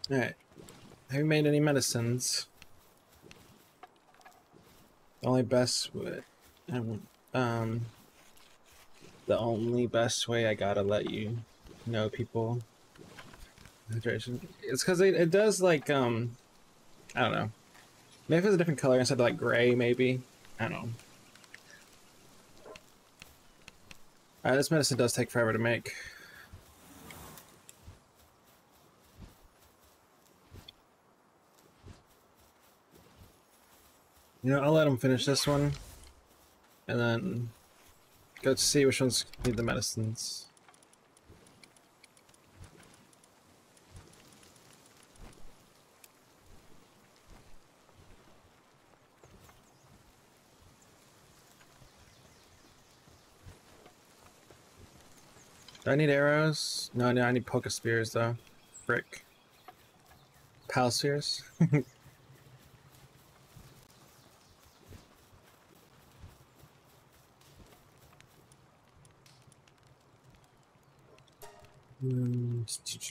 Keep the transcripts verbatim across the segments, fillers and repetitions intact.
Alright. Have you made any medicines? The only best way, um, the only best way I gotta let you know people. Hydration. It's because it, it does like, um, I don't know. Maybe if it's a different color instead of like gray, maybe. I don't know. Uh, this medicine does take forever to make. You know, I'll let him finish this one, and then go to see which ones need the medicines. Do I need arrows? No, no, I need poke spears though. Frick. Pal spears? Hmm.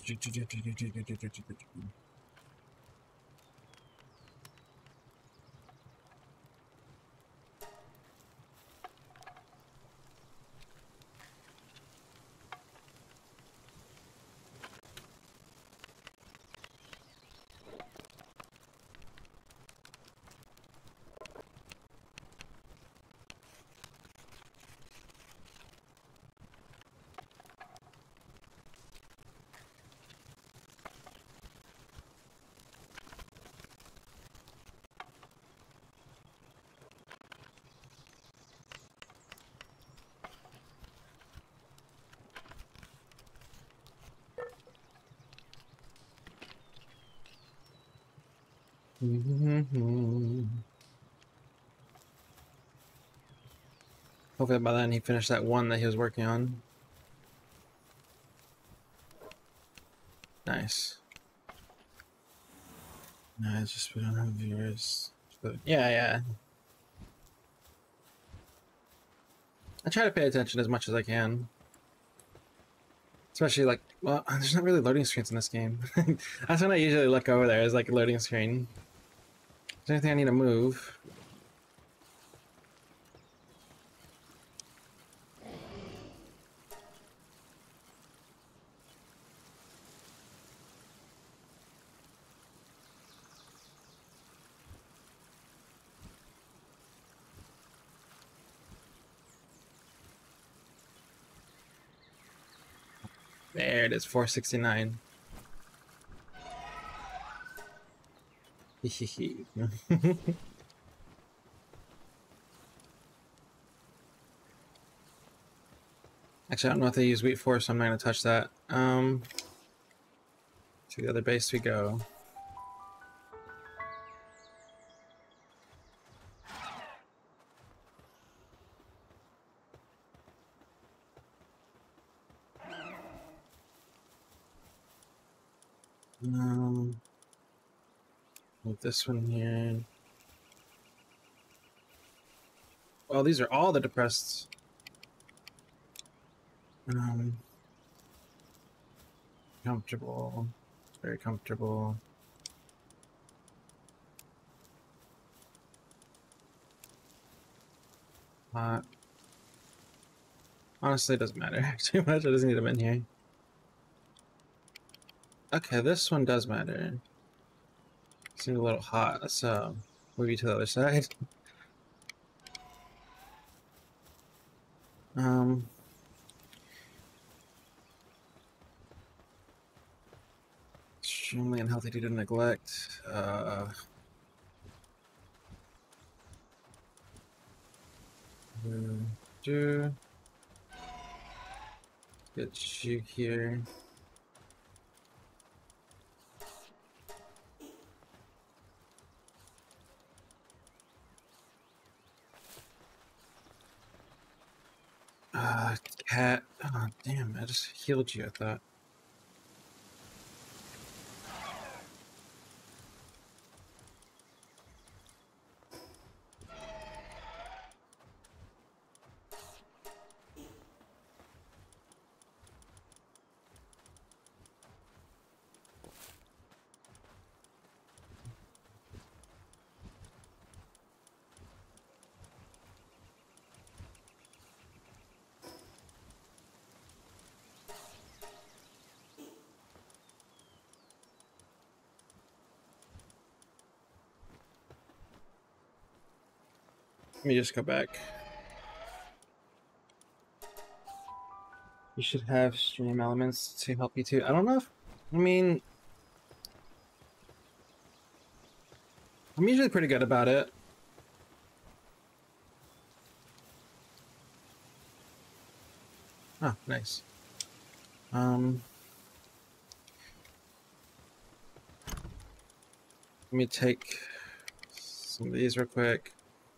Hopefully by then he finished that one that he was working on. Nice. No, it's just we don't have viewers. But yeah, yeah. I try to pay attention as much as I can. Especially like, well, there's not really loading screens in this game. That's when I usually look over there, is like a loading screen. Is there anything I need to move? There it is, four sixty-nine. Actually, I don't know if they use wheat for, so I'm not going to touch that. Um, to the other base we go. Um, move this one here. Well, these are all the depressed. Um, comfortable, very comfortable. Hot. Honestly, it doesn't matter too much. I just need them in here. Okay, this one does matter. Seems a little hot. Let's uh, move you to the other side. Um. Extremely unhealthy due to neglect. Uh. Do. Get you here. Uh, cat. Oh, damn, I just healed you, I thought. Let me just go back. You should have stream elements to help you too. I don't know if, I mean, I'm usually pretty good about it. Oh, nice. Um, let me take some of these real quick.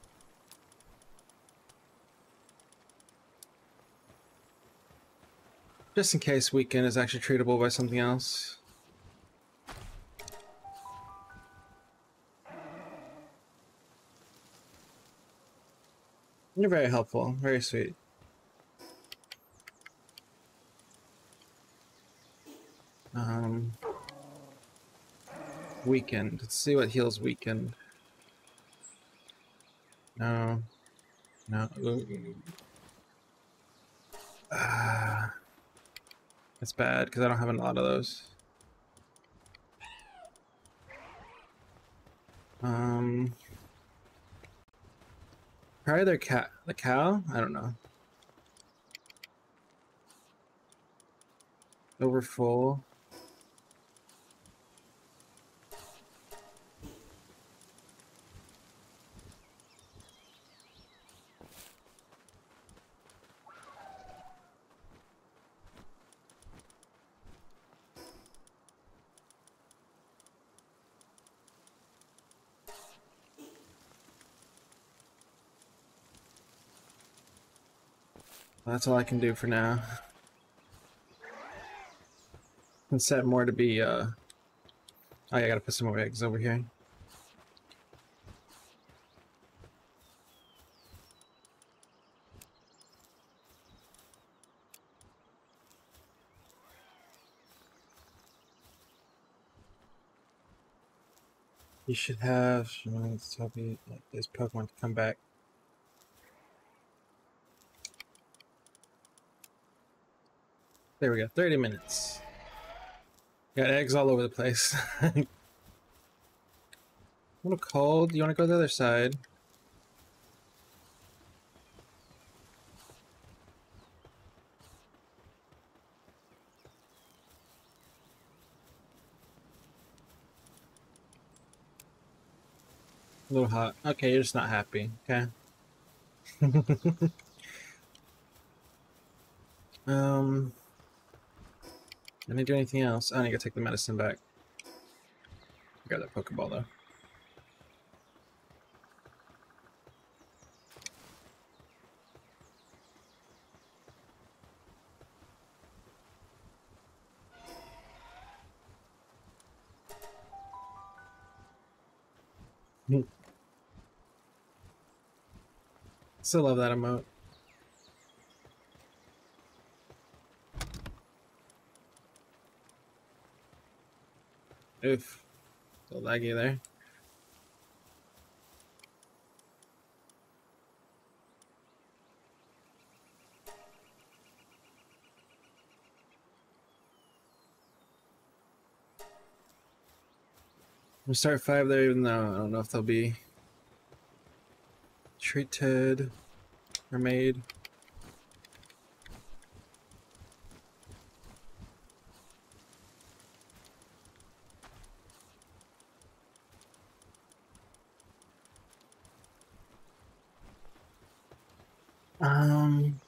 Just in case weekend is actually treatable by something else. You're very helpful, very sweet. Um, weekend. Let's see what heals weekend. No, no. Ah, that's bad because I don't have a lot of those. Um, probably their cat, the cow. I don't know. Over full. That's all I can do for now. And set more to be, uh... oh, yeah, I gotta put some more eggs over here. You should have... Let's tell me this Pokemon to come back. There we go, thirty minutes. Got eggs all over the place. A little cold. You want to go to the other side? A little hot. Okay, you're just not happy. Okay. um... Did I do anything else? I need to take the medicine back. Grab that Pokeball though. Still love that emote. Oof. A little laggy there. We start five there, even though I don't know if they'll be treated or made. Um.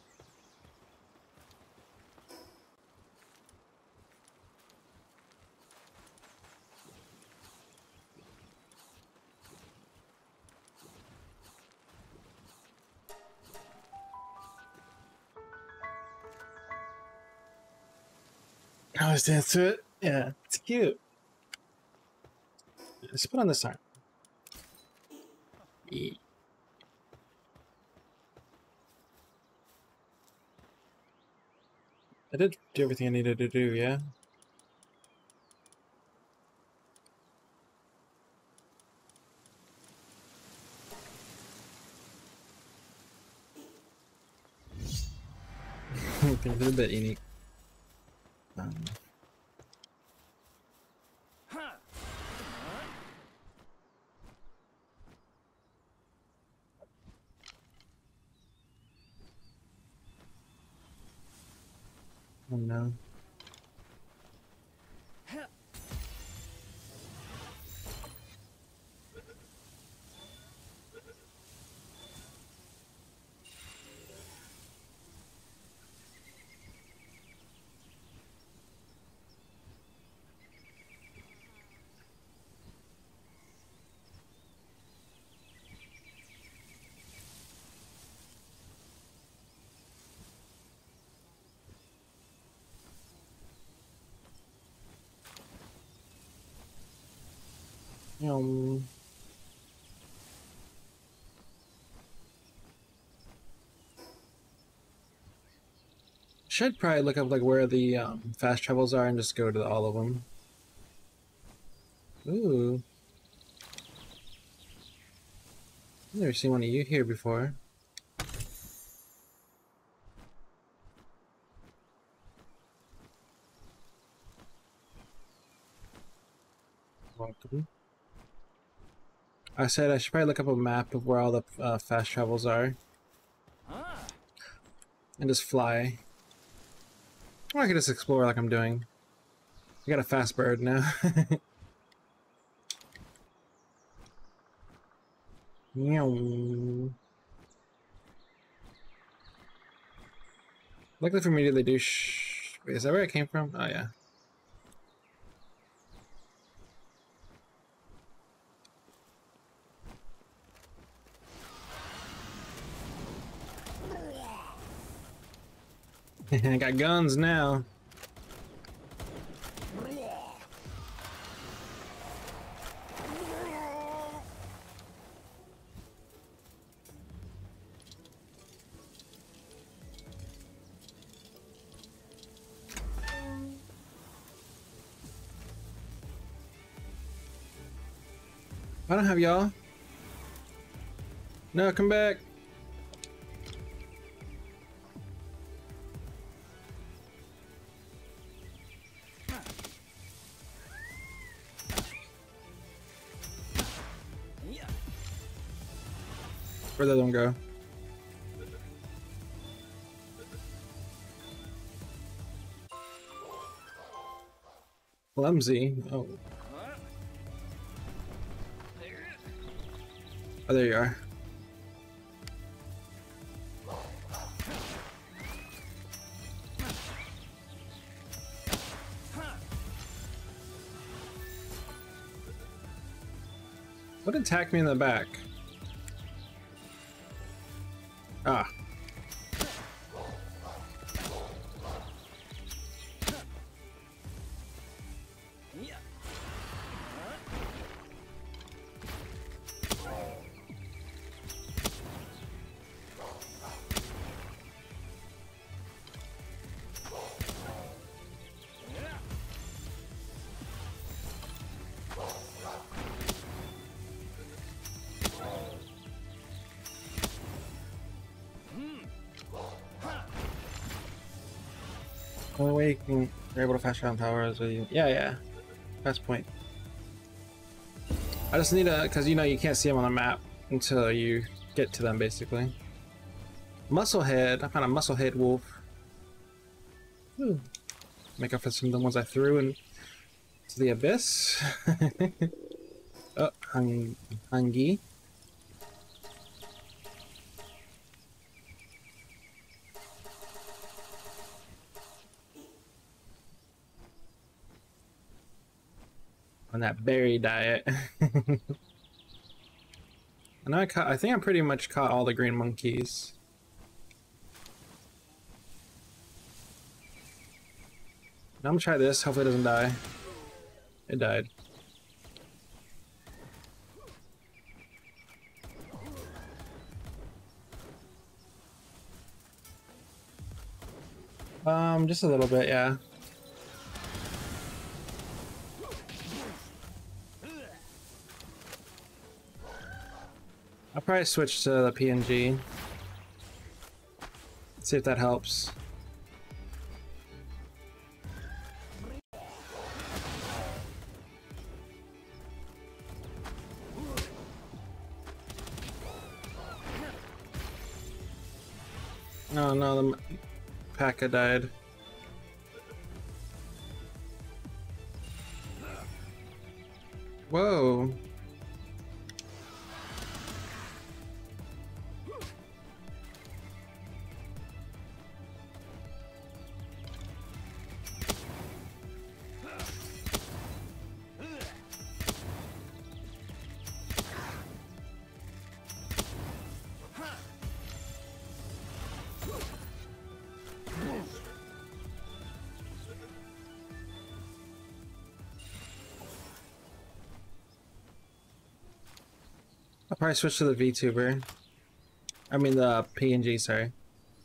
I always dance to it. Yeah, it's cute. Let's put on this arm. Yeah. I did do everything I needed to do, yeah? Things are a bit unique. Um, now. Um, should probably look up like where the um, fast travels are and just go to all of them. Ooh, I've never seen one of you here before. Welcome. I said I should probably look up a map of where all the uh, fast travels are. And just fly. Or I could just explore like I'm doing. I got a fast bird now. Meow. Luckily for me, they do sh... Wait, is that where I came from? Oh, yeah. I got guns now. I don't have y'all. No, come back. Where'd the other one go? Clumsy. Oh. Oh, there you are. What attacked me in the back? Ah. Only way you can, you're able to fast travel towers with you. Yeah, yeah. Best point. I just need a, because you know you can't see them on the map until you get to them, basically. Musclehead. I found a musclehead wolf. Ooh. Make up for some of the ones I threw into the abyss. Oh, hung, hungy. On that berry diet. I know I caught, I think I pretty much caught all the green monkeys. Now I'm gonna try this, hopefully it doesn't die. It died. Um, just a little bit, yeah. I'll probably switch to the P N G. See if that helps. Oh no, the P A K A died. Whoa. I'll probably switch to the VTuber. I mean the P N G, sorry.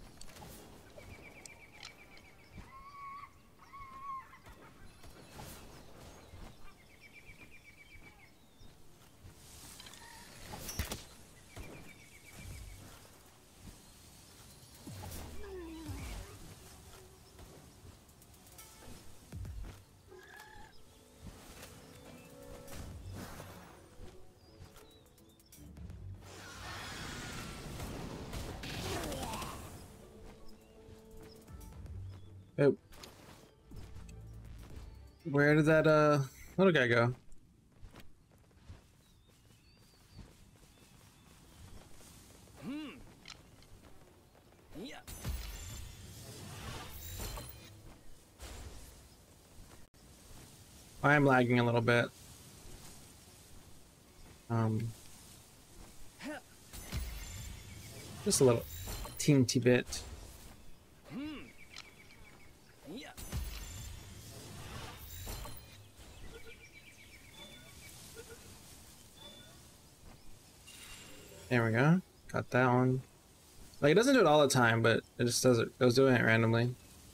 Oh. Where did that uh little guy go? Hmm. Yeah. I am lagging a little bit. Um just a little teensy bit. Hmm. Yeah. There we go. Got that one. Like, it doesn't do it all the time, but it just does it. It was doing it randomly.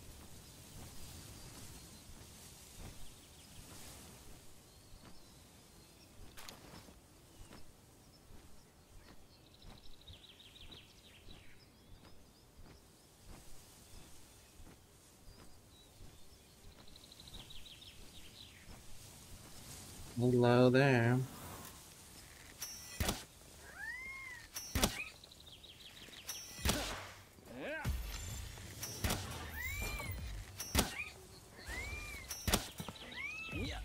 Hello there. Yeah.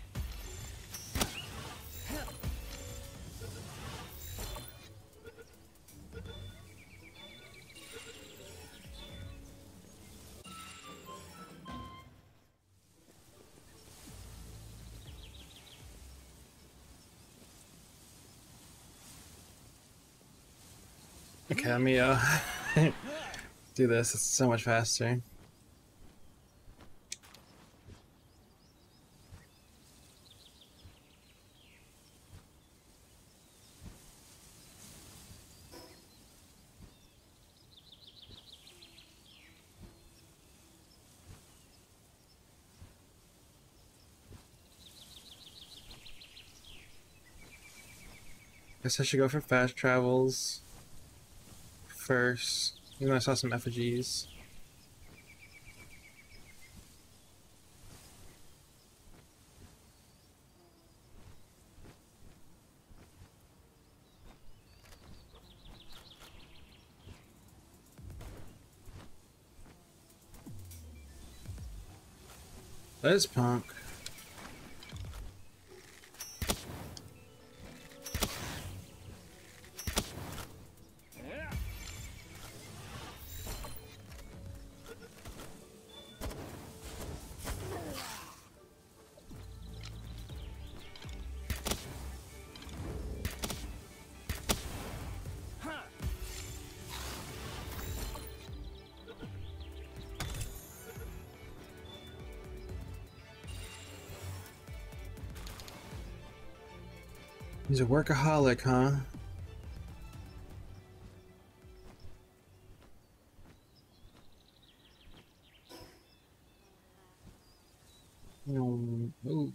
Okay, let me uh do this. It's so much faster. Guess I should go for fast travels first. Even though I saw some effigies. That is punk. He's a workaholic, huh? No. Ooh.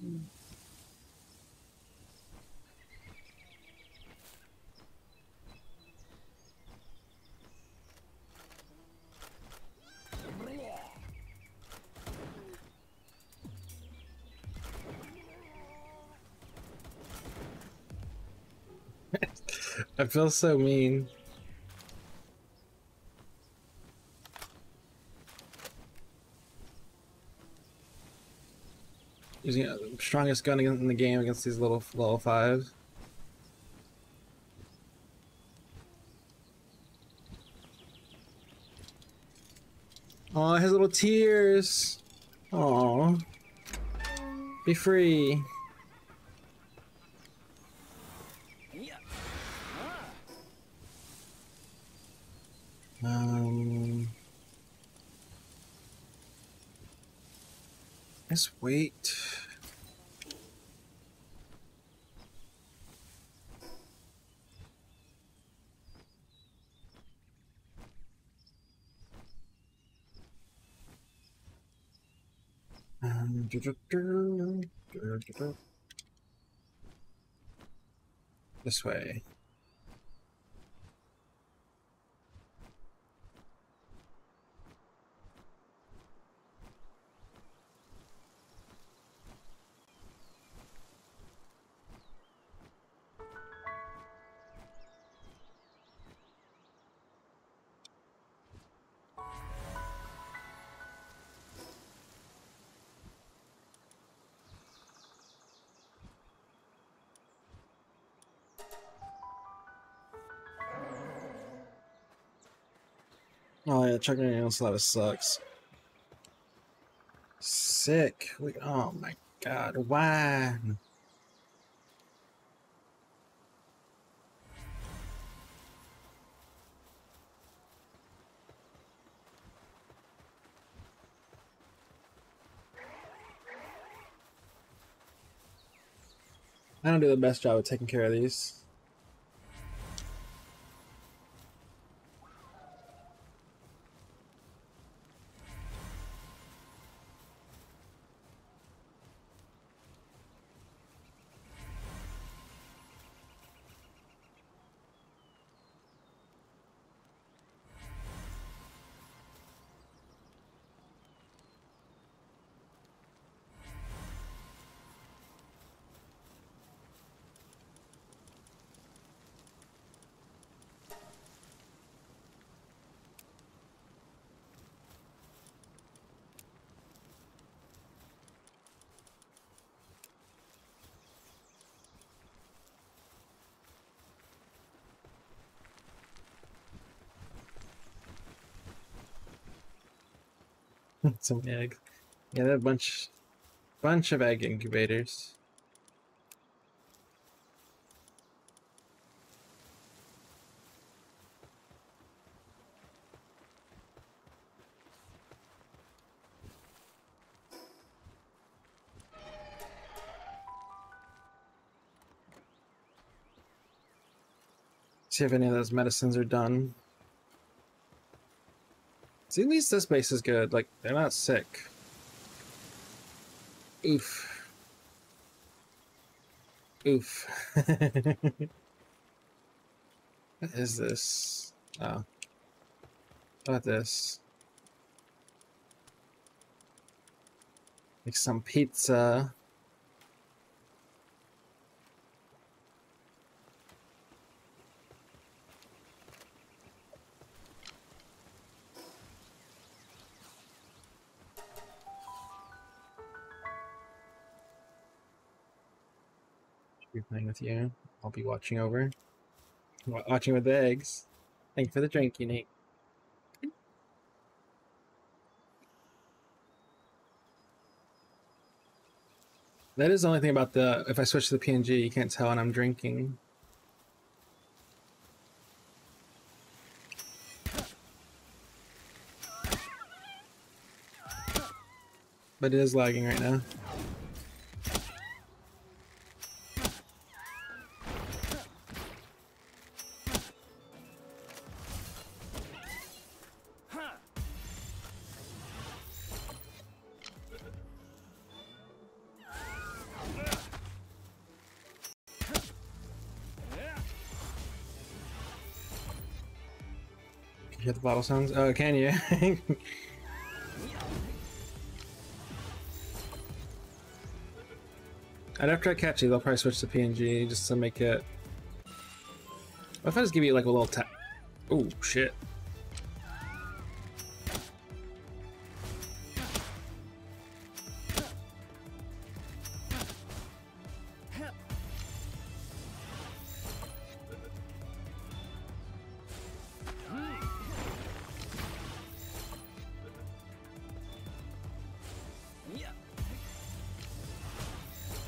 I feel so mean. Using strongest gun in the game against these little level fives. Oh, his little tears. Oh, be free. Yeah. Um, let's wait. Um, this way. Oh yeah, chucking an Slava sucks. Sick. We, oh my god, why? I don't do the best job of taking care of these. Some eggs. Yeah, that bunch, bunch of egg incubators. See if any of those medicines are done. See, at least this base is good. Like, they're not sick. Oof. Oof. What is this? Oh. How about this? Like some pizza. Be playing with you. I'll be watching over. Watching with the eggs. Thank you for the drink, Nate. That is the only thing about the, if I switch to the P N G, you can't tell when I'm drinking. But it is lagging right now. You hear the bottle sounds? Oh, can you? I'd after I catch you, they'll probably switch to P N G just to make it. What if I just give you like a little tap? Oh shit.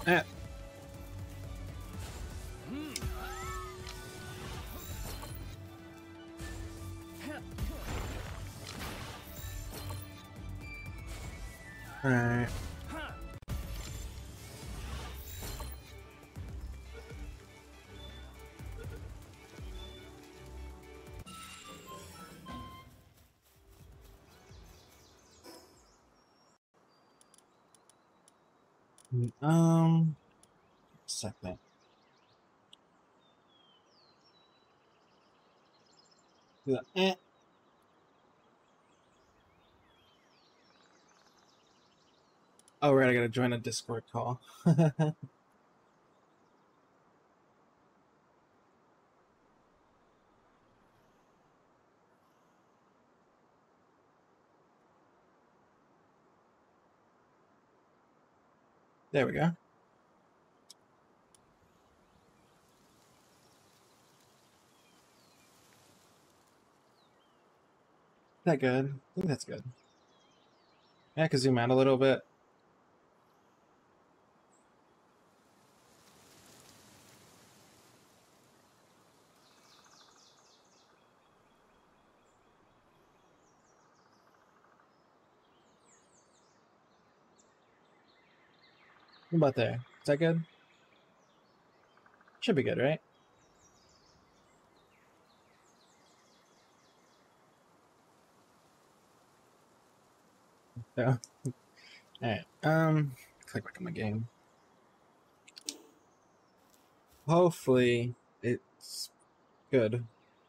Eh. Alright. Um, second. Yeah. Eh. Oh, right, I gotta join a Discord call. There we go. That good? I think that's good. Yeah, I can zoom out a little bit. What about there? Is that good? Should be good, right? Yeah. Alright. Um, click back on my game. Hopefully, it's good.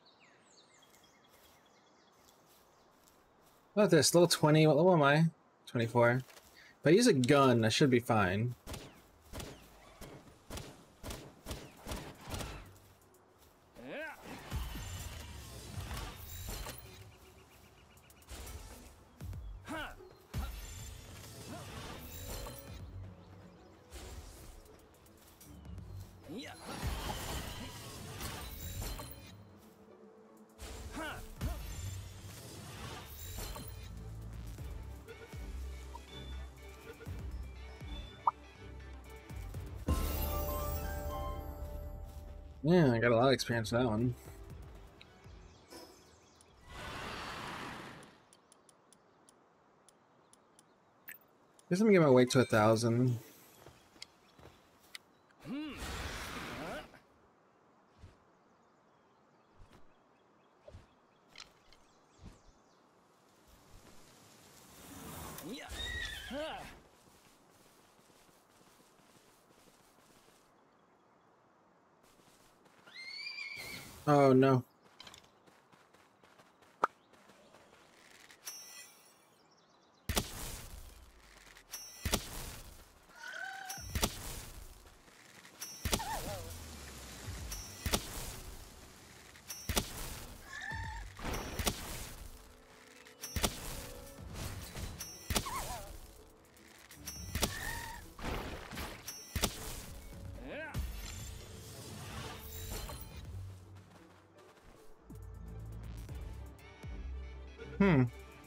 What about this? Level twenty. What level am I? twenty-four. If I use a gun, I should be fine. Yeah, I got a lot of experience with that one. Guess I'm gonna get my weight to a thousand. Oh no. Hmm.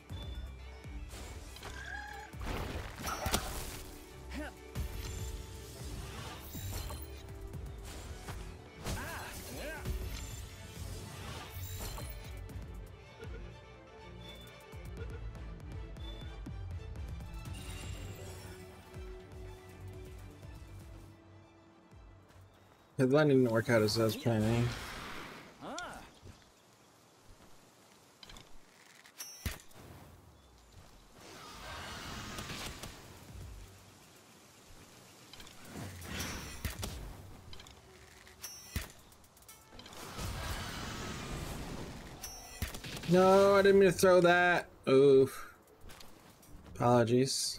The line didn't work out as I was planning. No, I didn't mean to throw that. Oof. Apologies.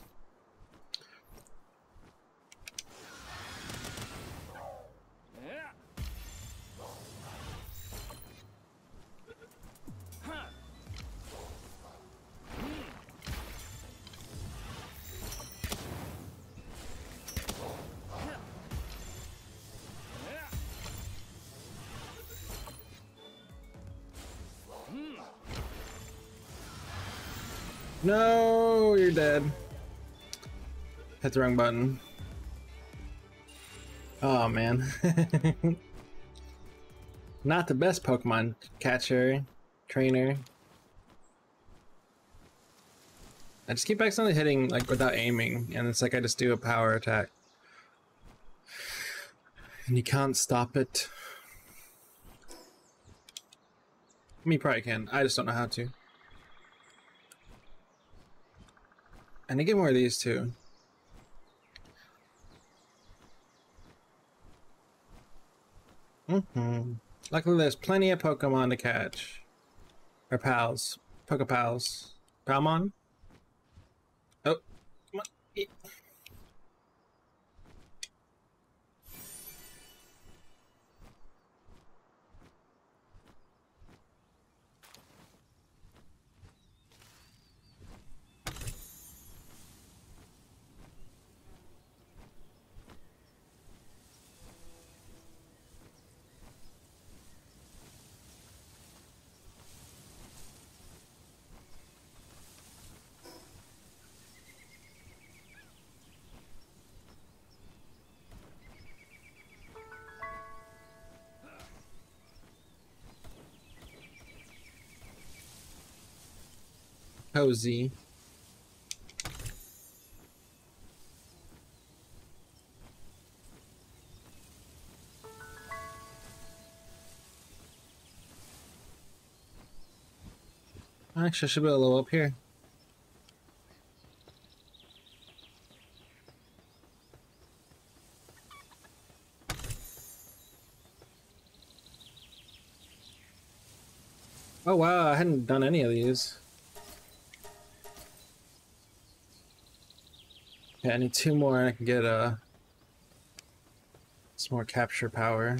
No, you're dead. Hit the wrong button. Oh man. Not the best Pokemon catcher, trainer. I just keep accidentally hitting like without aiming, and it's like I just do a power attack. And you can't stop it. I mean, you probably can. I just don't know how to. And I get more of these too. Mm-hmm. Luckily, there's plenty of Pokemon to catch. Or pals. Pokepals. Palmon? Oh. Come on. Eat. Cozy. Actually, I should be a little up here. Oh wow, I hadn't done any of these. Yeah, I need two more and I can get uh, some more capture power.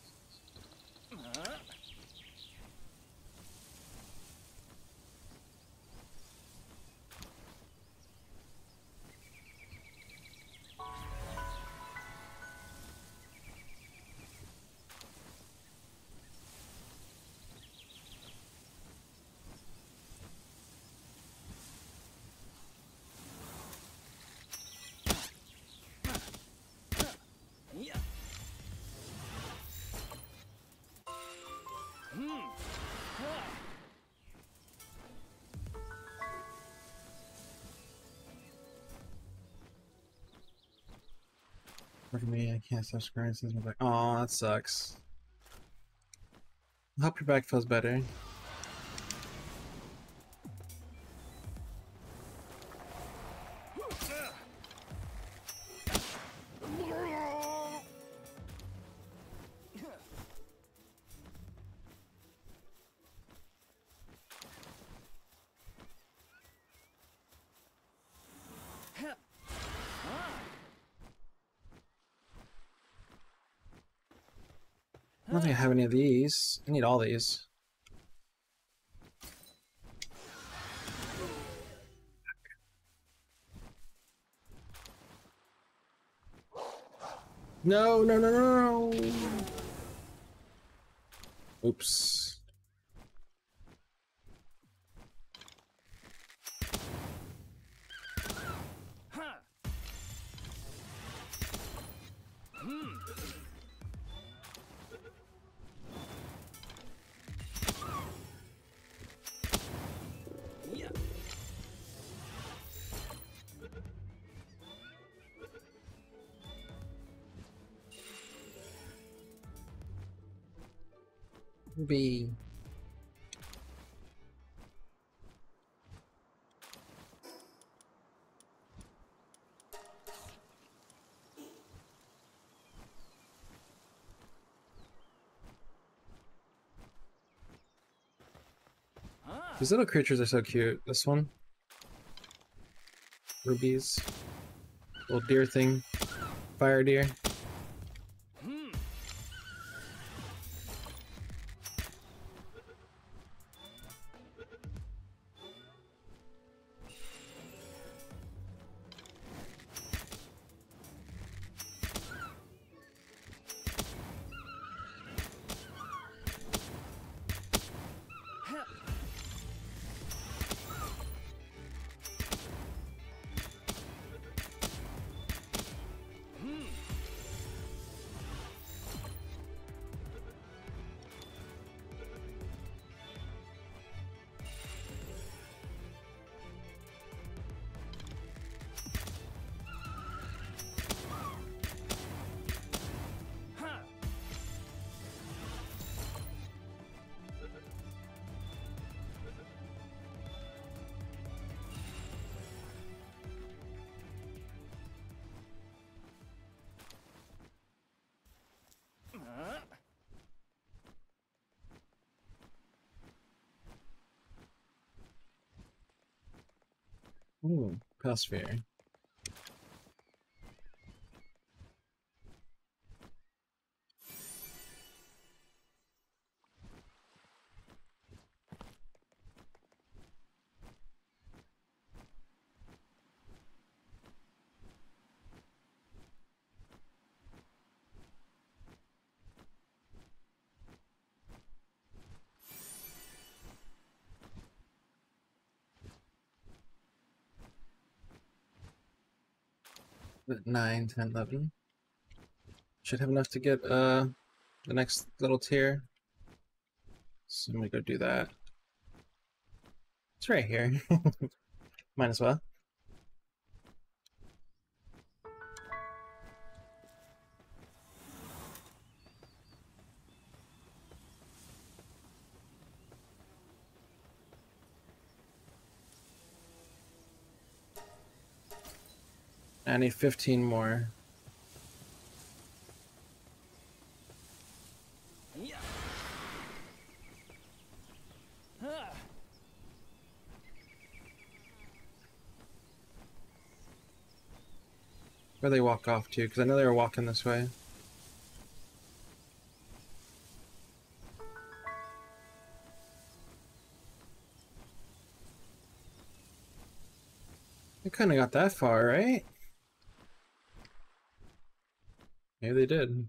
Yeah. Hmm. For me, I can't stop scrolling since my back. Aw, that sucks. I hope your back feels better. I don't think I have any of these. I need all these. No, no, no, no, no. Oops. Yeah. B. These little creatures are so cute. This one. Rubies. Little deer thing. Fire deer. Ooh, Pale Sphere. nine, ten, eleven. Should have enough to get uh the next little tier. So I'm gonna go do that. It's right here. Might as well. I need fifteen more. Yeah. Huh. Where they walk off to, because I know they were walking this way. They kind of got that far, right? Maybe they did.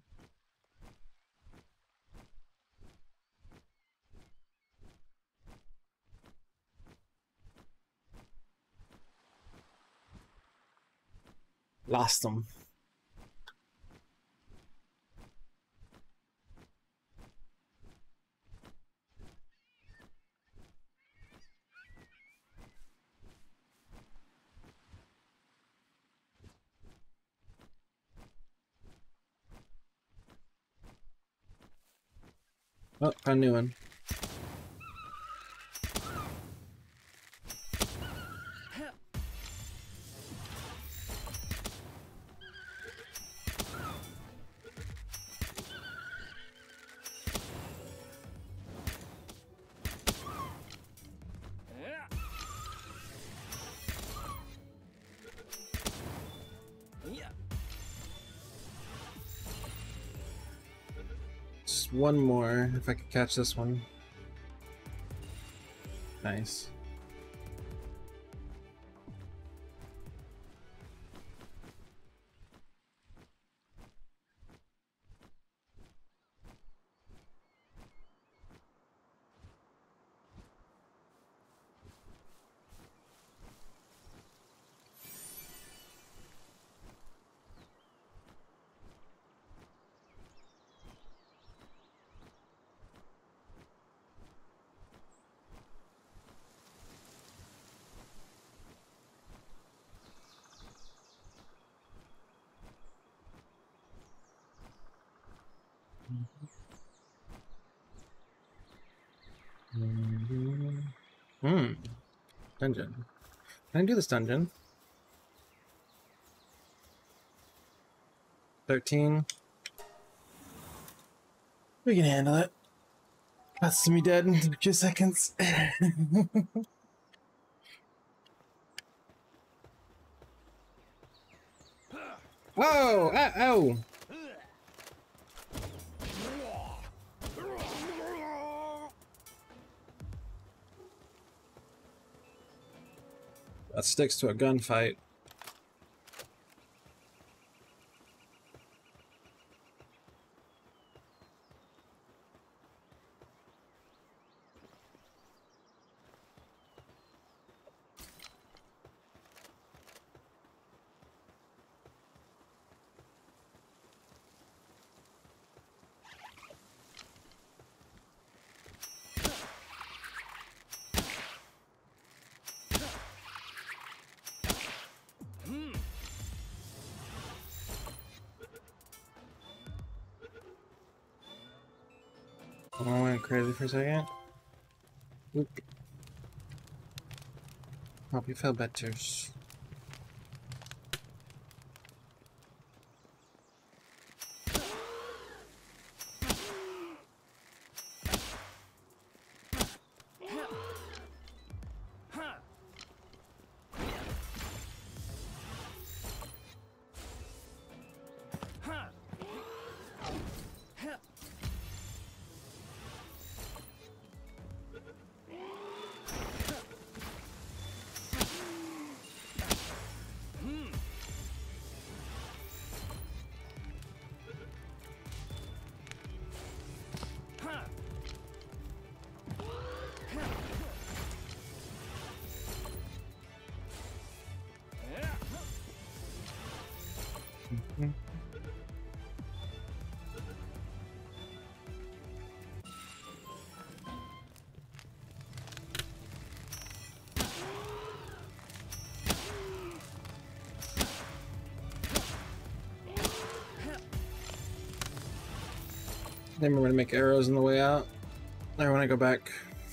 Lost them. Oh, found a new one. Yeah. Just one more, if I could catch this one. Nice. Hmm. Dungeon. Can I do this dungeon? thirteen. We can handle it. That's to me dead in two seconds. Whoa! Uh, oh! That sticks to a gunfight. I went crazy for a second. Oop. Hope you feel better. Then we're gonna make arrows on the way out. Or when I go back.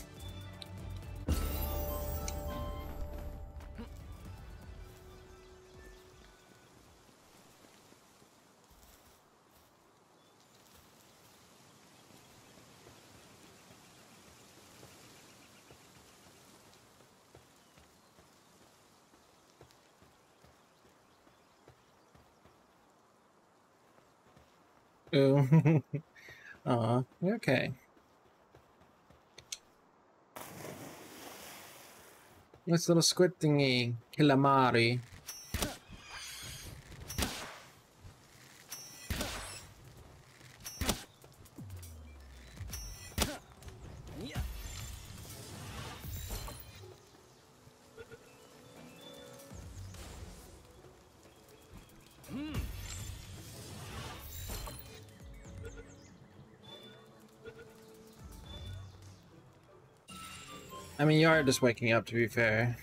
Ooh. Aw, okay. This little squid thingy, calamari. Yeah. Hmm. I mean, you are just waking up, to be fair.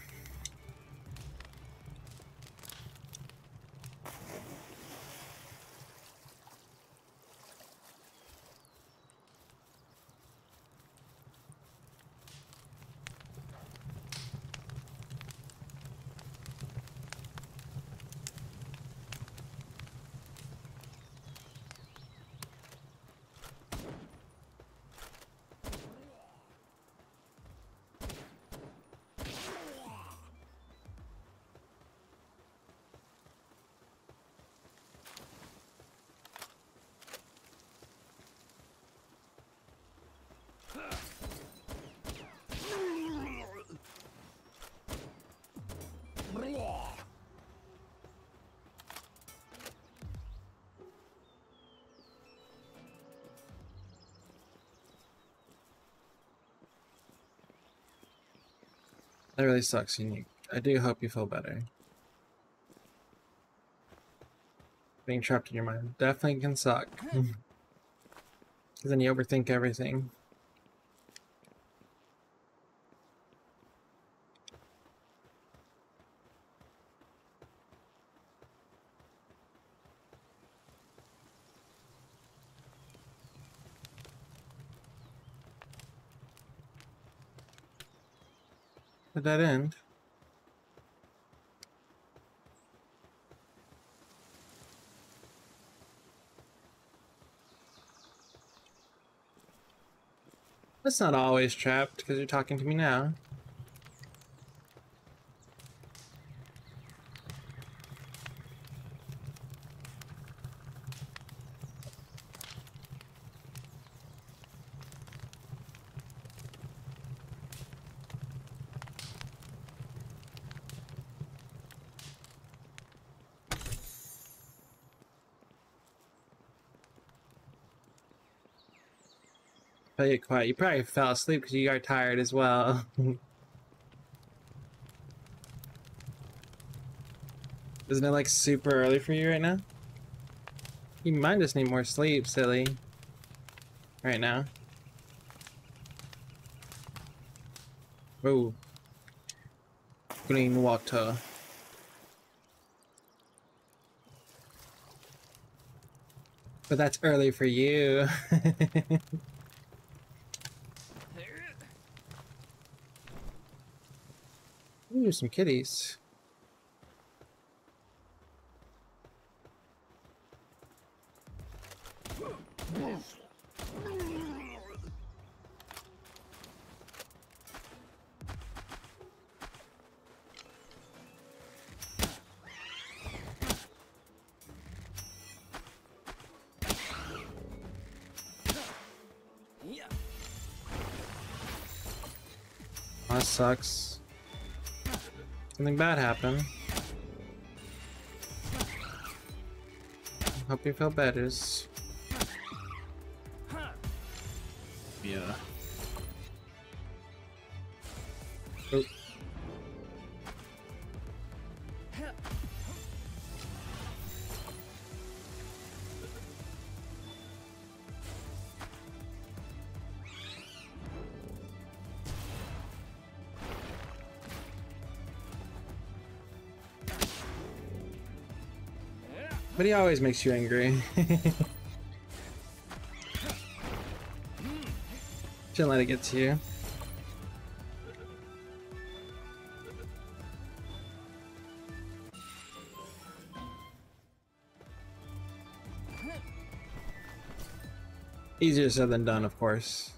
That really sucks, Unique. I do hope you feel better. Being trapped in your mind definitely can suck. Because then you overthink everything. Did that end? That's not always trapped, because you're talking to me now. Play it quiet. You probably fell asleep because you are tired as well. Isn't it like super early for you right now? You might just need more sleep, silly. Right now. Oh. Clean water. But that's early for you. Ooh, some kitties. Yeah. Oh, that sucks. Something bad happened. Hope you feel better. Yeah. Oh. But he always makes you angry. Shouldn't let it get to you. Easier said than done, of course.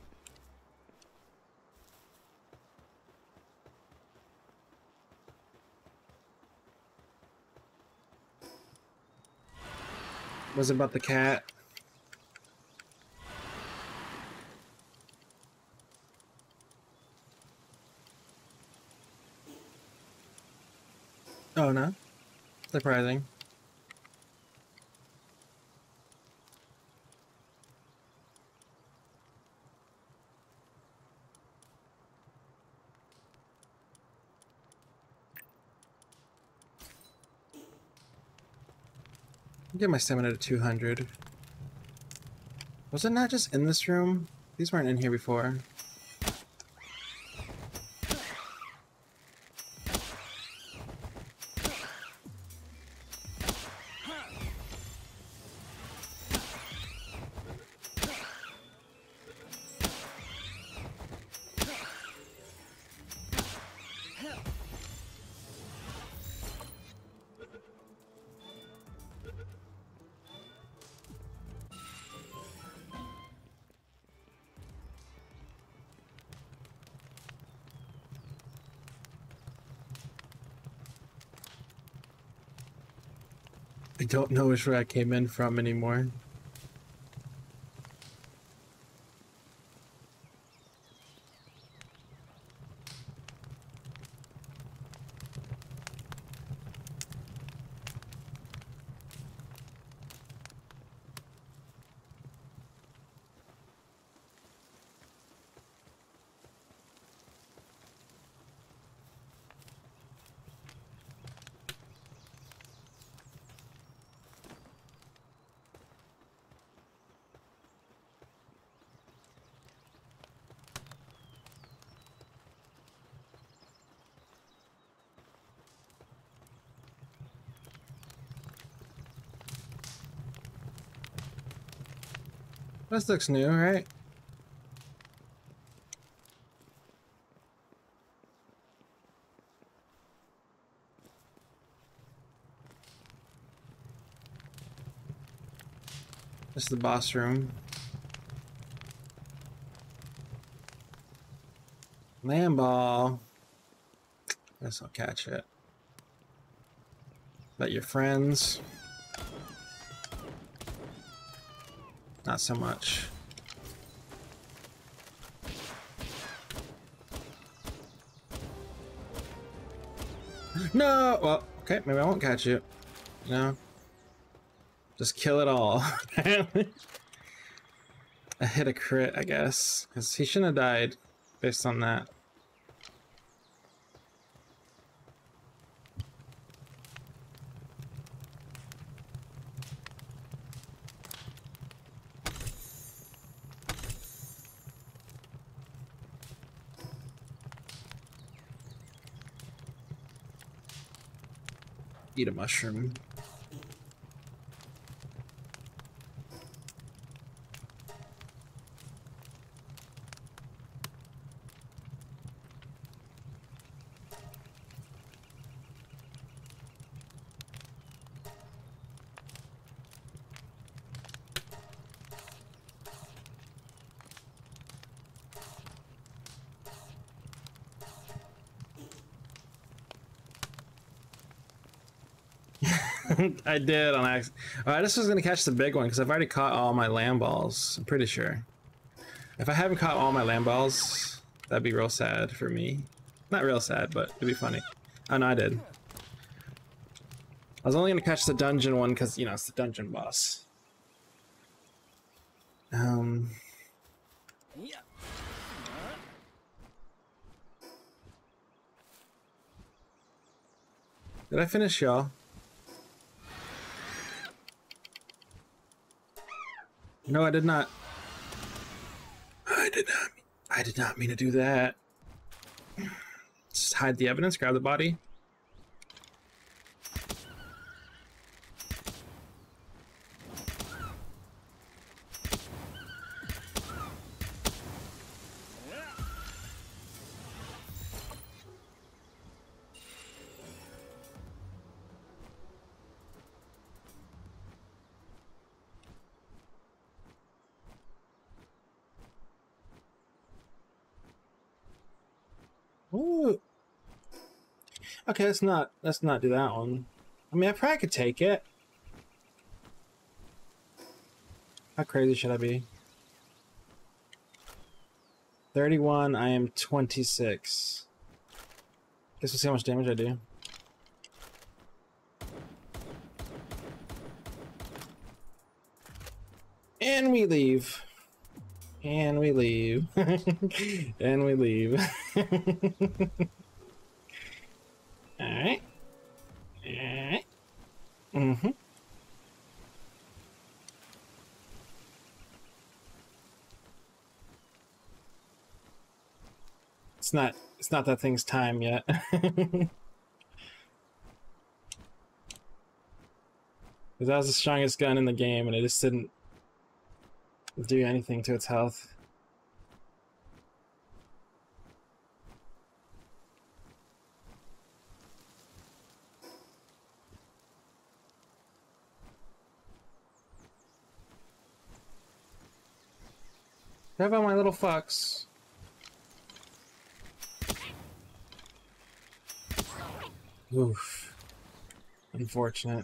Was it about the cat? Oh no. Surprising. Get my stamina to two hundred. Was it not just in this room? These weren't in here before. I don't know which way I came in from anymore. This looks new, right? This is the boss room. Land ball. Guess I'll catch it. But your friends. Not so much. No! Well, okay, maybe I won't catch you. No. Just kill it all. I hit a crit, I guess. Because he shouldn't have died based on that. Eat a mushroom. I did on accident. Oh, I just was gonna catch the big one because I've already caught all my land balls. I'm pretty sure. If I haven't caught all my land balls, that'd be real sad for me. Not real sad, but it'd be funny. Oh no, I did. I was only gonna catch the dungeon one because, you know, it's the dungeon boss. Um. Did I finish y'all? No, I did not. I did not. I did not mean to do that. Just hide the evidence, grab the body. Ooh. Okay, let's not let's not do that one. I mean, I probably could take it. How crazy should I be? thirty-one, I am twenty-six. Guess we'll see how much damage I do. And we leave. And we leave. And we leave. Alright. Alright. Mm-hmm. It's not it's not that thing's time yet. Because that was the strongest gun in the game and it just didn't do anything to its health. How about my little fox? Oof. Unfortunate.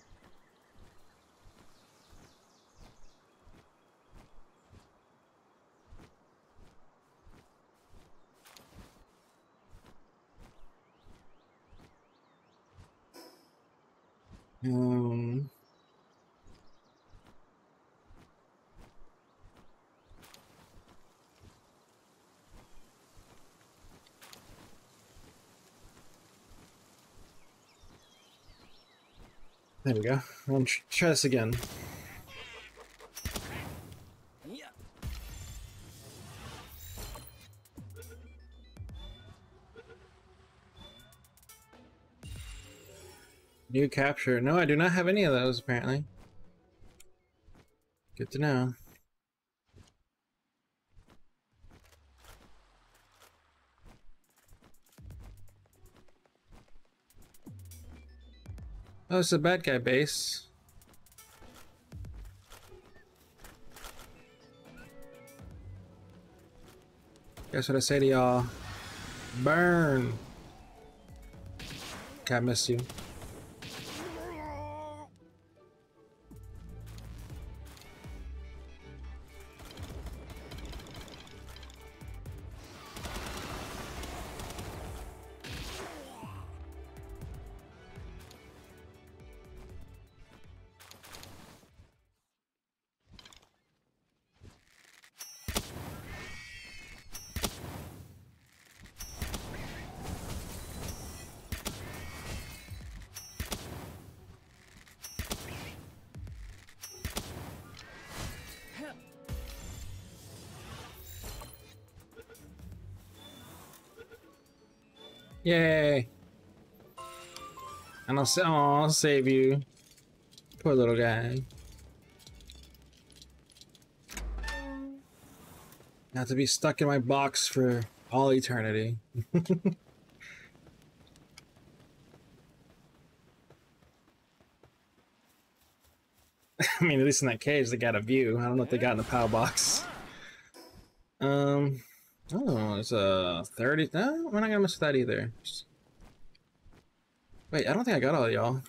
Um... There we go. I'll tr try this again. Yeah. New capture. No, I do not have any of those, apparently. Good to know. Oh, it's a bad guy base. Guess what I say to y'all? Burn! Okay, I missed you. Yay! And I'll say, oh, I'll save you. Poor little guy. Have to be stuck in my box for all eternity. I mean, at least in that cage, they got a view. I don't know what they got in the POW box. Um, oh, it's a thirty. No, we're not gonna mess with that either. Just... Wait, I don't think I got all y'all.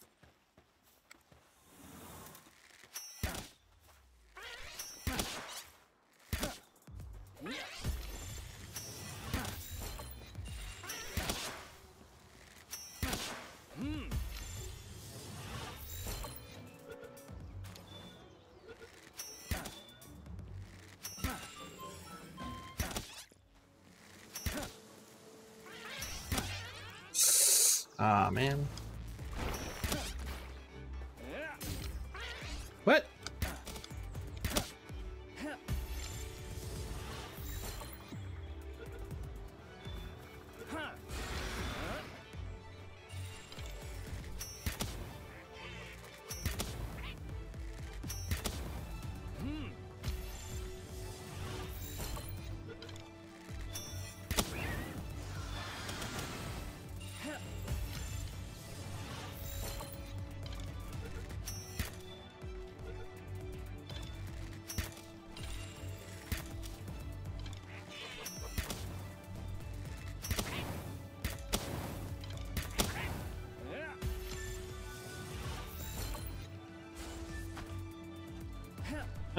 Ah, man. What?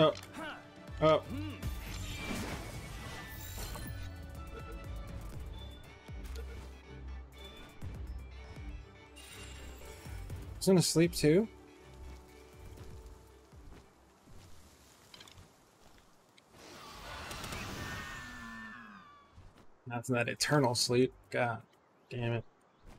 Oh. Oh. He's gonna sleep too? Not that eternal sleep. God damn it.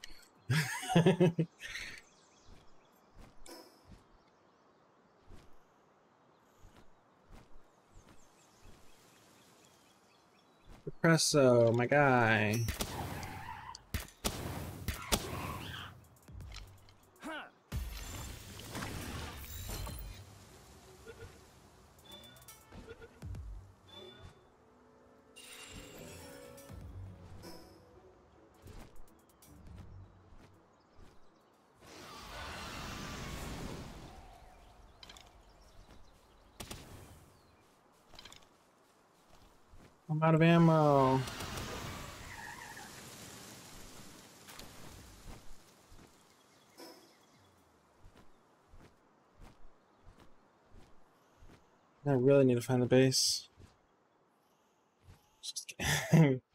Depresso, my guy. I'm out of ammo. I really need to find the base. Just kidding.